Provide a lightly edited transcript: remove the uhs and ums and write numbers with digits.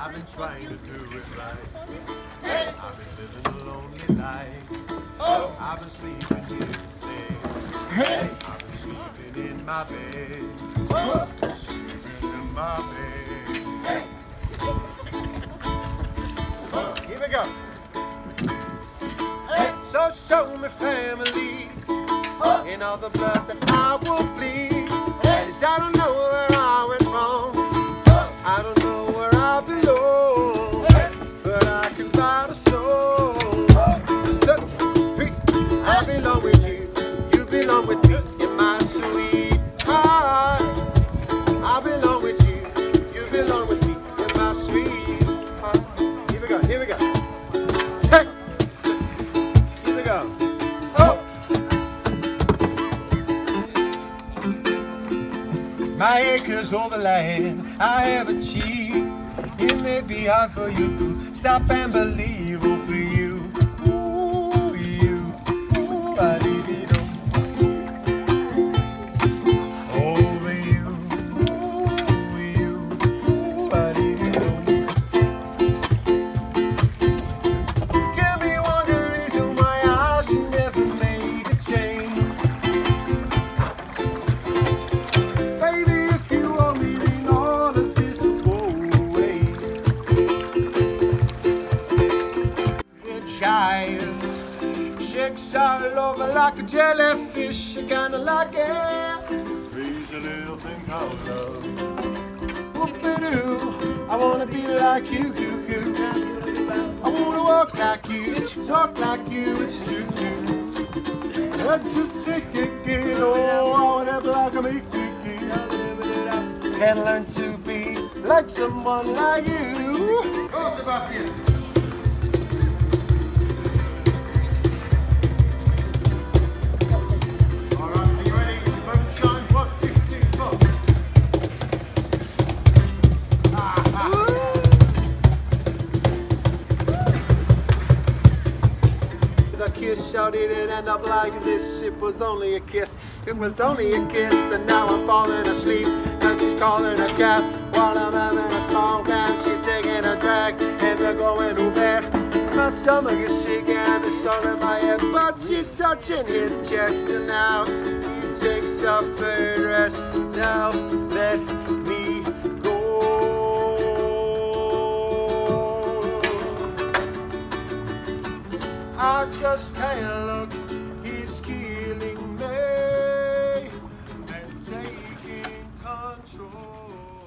I've been trying to do it right. Hey. I've been living a lonely life. Oh. I've been sleeping here to say. Hey. I've been sleeping in my bed. Oh. Sleeping in my bed. Hey. Oh. Here we go. Hey. So show me family. Oh. In all the blood that I will bleed. Hey. 'Cause I don't know where I went wrong. I don't know where I belong, hey. But I can find a soul. 2, 3, I belong with you, you belong with me, in my sweet heart. I belong with you, you belong with me, in my sweet heart. Here we go, here we go. Hey! Here we go. Oh! My acres over land I have achieved. It may be hard for you to stop and believe. Oh, for you, ooh, you, ooh, I leave it on. Oh, for you, ooh, I leave it on. Give me one good reason why I should never make a change. Chicks all over like a jellyfish, I kinda like it. Crazy little thing called love. Whoop-a-doo, I wanna be like you, I wanna walk like you, talk like you, it's true. I just say it, oh, I wanna be like a me, and learn to be like someone like you. Go, Sebastian. Kiss, how did it end up like this? It was only a kiss, it was only a kiss, and now I'm falling asleep, and she's calling a cab while I'm having a smoke, and she's taking a drag, and we're going to bed. My stomach is shaking, and it's all in my head, but she's touching his chest, and now he takes a third rest. Now let me go. I just can't look, it's killing me and taking control.